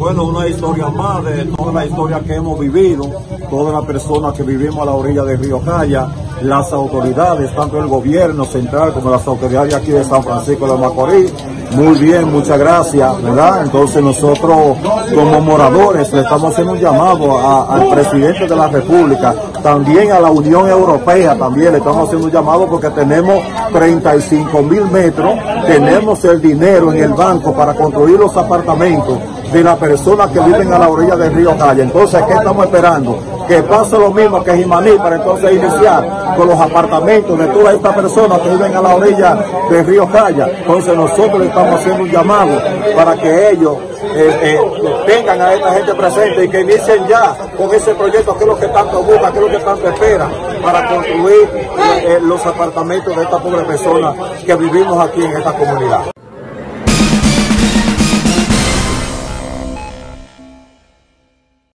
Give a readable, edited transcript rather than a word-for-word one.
Bueno, una historia más de toda la historia que hemos vivido, todas las personas que vivimos a la orilla del río Jaya, las autoridades, tanto el gobierno central como las autoridades aquí de San Francisco de Macorís. Muy bien, muchas gracias, ¿verdad? Entonces nosotros como moradores le estamos haciendo un llamado al presidente de la República, también a la Unión Europea, también le estamos haciendo un llamado porque tenemos 35.000 metros, tenemos el dinero en el banco para construir los apartamentos de las personas que viven a la orilla del río Jaya. Entonces, ¿qué estamos esperando? Que pase lo mismo que Jimaní para entonces iniciar con los apartamentos de todas estas personas que viven a la orilla del río Jaya. Entonces nosotros le estamos haciendo un llamado para que ellos tengan a esta gente presente y que inicien ya con ese proyecto, que es lo que tanto busca, que es lo que tanto espera para construir los apartamentos de estas pobres personas que vivimos aquí en esta comunidad.